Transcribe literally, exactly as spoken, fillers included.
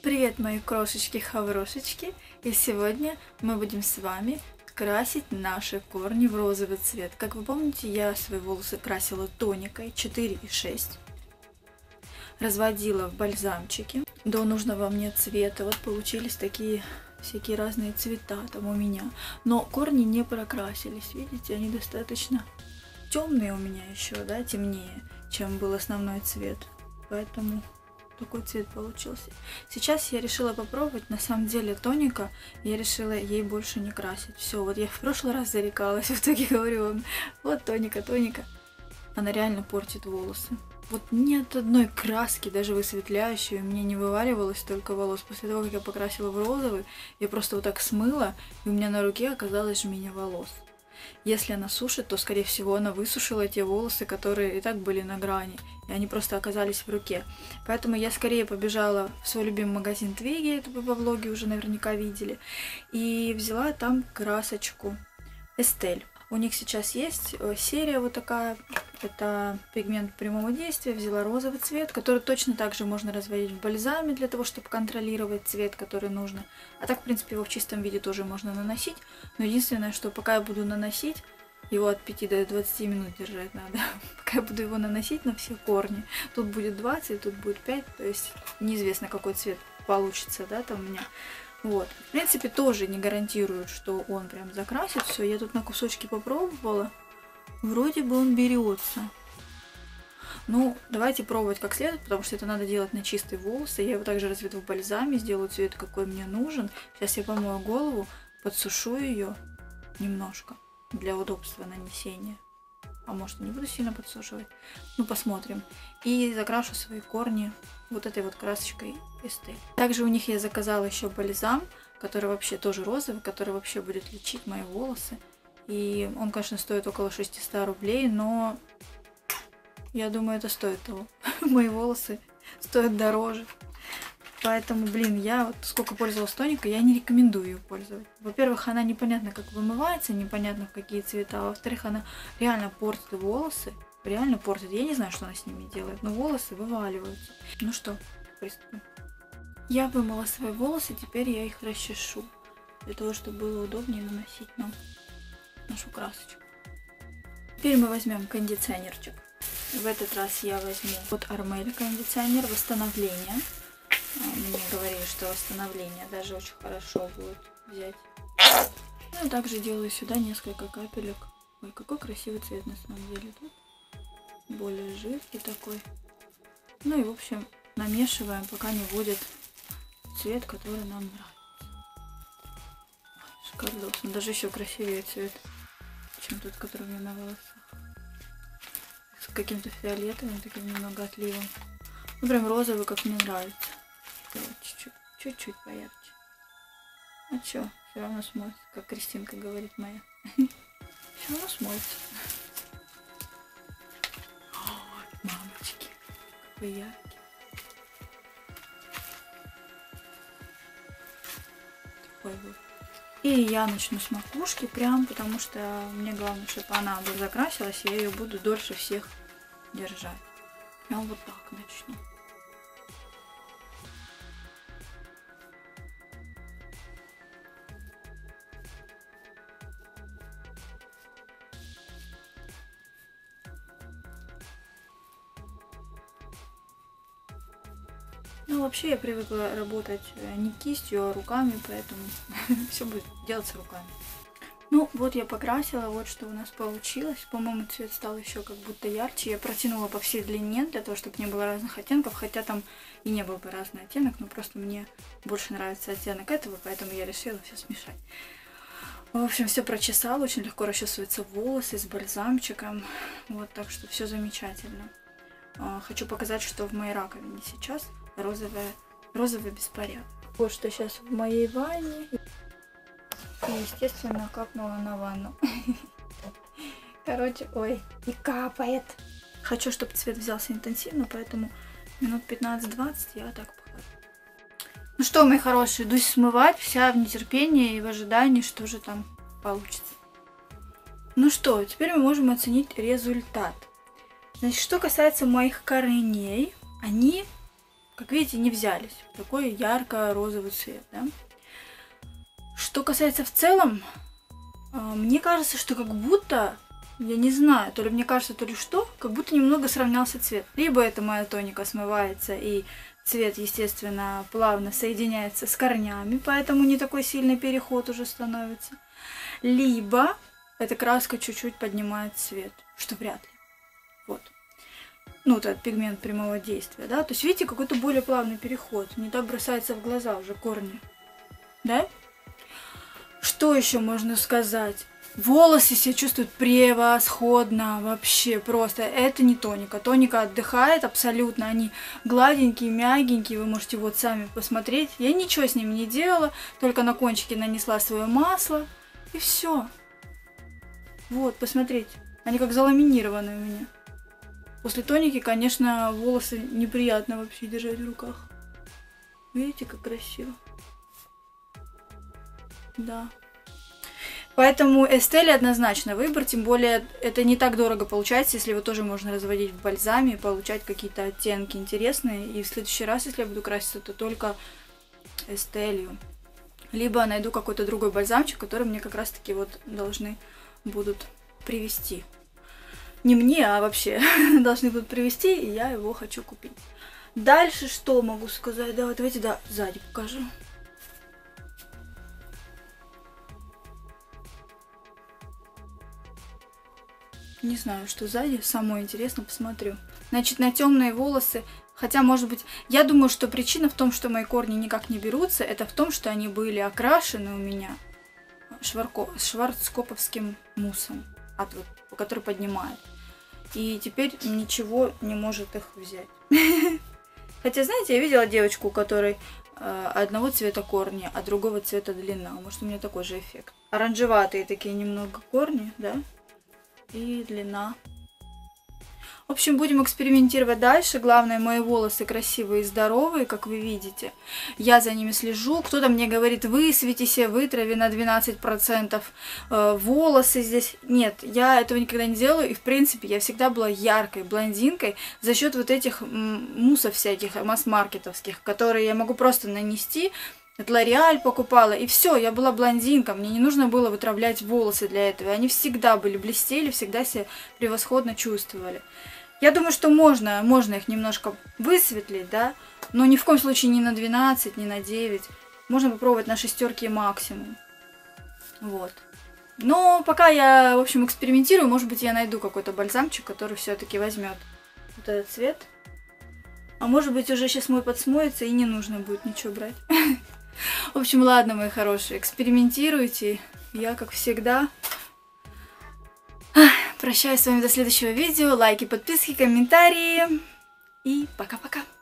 Привет, мои крошечки-хаврошечки! И сегодня мы будем с вами красить наши корни в розовый цвет. Как вы помните, я свои волосы красила тоникой четыре и шесть. Разводила в бальзамчике до нужного мне цвета. Вот получились такие всякие разные цвета там у меня. Но корни не прокрасились, видите, они достаточно темные у меня еще, да, темнее, чем был основной цвет. Поэтому такой цвет получился. Сейчас я решила попробовать, на самом деле тоника, я решила ей больше не красить. Все, вот я в прошлый раз зарекалась, в итоге говорю вам, вот тоника, тоника. Она реально портит волосы. Вот ни от одной краски, даже высветляющей, у меня не вываливалось столько волос. После того, как я покрасила в розовый, я просто вот так смыла, и у меня на руке оказалось жменя волос. Если она сушит, то, скорее всего, она высушила те волосы, которые и так были на грани, и они просто оказались в руке. Поэтому я скорее побежала в свой любимый магазин Твиги, это вы во влоге уже наверняка видели, и взяла там красочку Estelle. У них сейчас есть серия вот такая, это пигмент прямого действия, взяла розовый цвет, который точно так же можно разводить в бальзаме для того, чтобы контролировать цвет, который нужно. А так, в принципе, его в чистом виде тоже можно наносить, но единственное, что пока я буду наносить, его от пяти до двадцати минут держать надо, пока я буду его наносить на все корни, тут будет двадцать, тут будет пять, то есть неизвестно, какой цвет получится, да, там у меня. Вот. В принципе, тоже не гарантирует, что он прям закрасит все. Я тут на кусочки попробовала. Вроде бы он берется. Ну, давайте пробовать как следует, потому что это надо делать на чистые волосы. Я его также разведу в бальзаме, сделаю цвет, какой мне нужен. Сейчас я помою голову, подсушу ее немножко для удобства нанесения. А может, не буду сильно подсушивать. Ну, посмотрим. И закрашу свои корни вот этой вот красочкой Estelle. Также у них я заказала еще бальзам, который вообще тоже розовый, который вообще будет лечить мои волосы. И он, конечно, стоит около шестисот рублей, но я думаю, это стоит того. Мои волосы стоят дороже. Поэтому, блин, я вот сколько пользовалась тоникой, я не рекомендую ее пользовать. Во-первых, она непонятно как вымывается, непонятно в какие цвета. А во-вторых, она реально портит волосы. Реально портит. Я не знаю, что она с ними делает, но волосы вываливаются. Ну что, приступим. Я вымыла свои волосы, теперь я их расчешу. Для того, чтобы было удобнее наносить нам нашу красочку. Теперь мы возьмем кондиционерчик. В этот раз я возьму от Армель кондиционер восстановления. Мне говорили, что восстановление даже очень хорошо будет взять. Ну, также делаю сюда несколько капелек. Ой, какой красивый цвет на самом деле тут. Более жидкий такой. Ну и, в общем, намешиваем, пока не будет цвет, который нам нравится. Шикардос. Он даже еще красивее цвет, чем тот, который у меня на волосах. С каким-то фиолетовым, таким немного отливом. Ну, прям розовый, как мне нравится. Чуть-чуть, чуть-чуть поярче. А чё, все равно смоется, как Кристинка говорит моя. Все равно смоется. Мамочки, какой яркий. Такой вот. И я начну с макушки прям, потому что мне главное, чтобы она бы закрасилась, я ее буду дольше всех держать. Прям вот так начну. Ну, вообще я привыкла работать не кистью, а руками, поэтому все будет делаться руками. Ну, вот я покрасила, вот что у нас получилось. По-моему, цвет стал еще как будто ярче. Я протянула по всей длине, для того, чтобы не было разных оттенков, хотя там и не был бы разный оттенок, но просто мне больше нравится оттенок этого, поэтому я решила все смешать. В общем, все прочесала, очень легко расчесываются волосы с бальзамчиком, вот, так что все замечательно. Хочу показать, что в моей раковине сейчас розовая, розовый беспорядок. Вот что сейчас в моей ванне. И, естественно, капнула на ванну. Короче, ой, и капает. Хочу, чтобы цвет взялся интенсивно, поэтому минут пятнадцать-двадцать я так похожу. Ну что, мои хорошие, иду смывать, вся в нетерпении и в ожидании, что же там получится. Ну что, теперь мы можем оценить результат. Значит, что касается моих корней, они как видите, не взялись. Такой ярко-розовый цвет, да? Что касается в целом, мне кажется, что как будто, я не знаю, то ли мне кажется, то ли что, как будто немного сравнялся цвет. Либо это моя тоника смывается, и цвет, естественно, плавно соединяется с корнями, поэтому не такой сильный переход уже становится. Либо эта краска чуть-чуть поднимает цвет, что вряд ли. Вот. Ну, вот этот пигмент прямого действия, да? То есть, видите, какой-то более плавный переход. Не так бросается в глаза уже корни. Да? Что еще можно сказать? Волосы себя чувствуют превосходно, вообще просто. Это не тоника. Тоника отдыхает абсолютно. Они гладенькие, мягенькие. Вы можете вот сами посмотреть. Я ничего с ними не делала. Только на кончике нанесла свое масло. И все. Вот, посмотрите. Они как заламинированы у меня. После тоники, конечно, волосы неприятно вообще держать в руках. Видите, как красиво. Да. Поэтому Estelle однозначно выбор, тем более это не так дорого получается, если его тоже можно разводить в бальзаме и получать какие-то оттенки интересные. И в следующий раз, если я буду краситься, то только Estelle. Либо найду какой-то другой бальзамчик, который мне как раз-таки вот должны будут привезти. Не мне, а вообще должны будут привезти, и я его хочу купить. Дальше что могу сказать? Да, давайте, да, сзади покажу. Не знаю, что сзади, самое интересно, посмотрю. Значит, на темные волосы, хотя, может быть, я думаю, что причина в том, что мои корни никак не берутся, это в том, что они были окрашены у меня шварко, шварцкоповским муссом, от, вот, который поднимает. И теперь ничего не может их взять. Хотя, знаете, я видела девочку, у которой э, одного цвета корни, а другого цвета длина. Может, у меня такой же эффект. Оранжеватые такие немного корни, да? И длина. В общем, будем экспериментировать дальше. Главное, мои волосы красивые и здоровые, как вы видите. Я за ними слежу. Кто-то мне говорит, высветись, вытрави на двенадцать процентов э, волосы здесь. Нет, я этого никогда не делаю. И, в принципе, я всегда была яркой блондинкой за счет вот этих муссов всяких, масс-маркетовских, которые я могу просто нанести. Это L'Oréal покупала, и все, я была блондинка, мне не нужно было вытравлять волосы для этого. Они всегда были блестели, всегда себя превосходно чувствовали. Я думаю, что можно, можно их немножко высветлить, да, но ни в коем случае не на двенадцать, не на девять. Можно попробовать на шестерке максимум. Вот. Но пока я, в общем, экспериментирую, может быть, я найду какой-то бальзамчик, который все-таки возьмет вот этот цвет. А может быть, уже сейчас мой подсмоется, и не нужно будет ничего брать. В общем, ладно, мои хорошие, экспериментируйте. Я, как всегда, прощаюсь с вами до следующего видео. Лайки, подписки, комментарии. И пока-пока.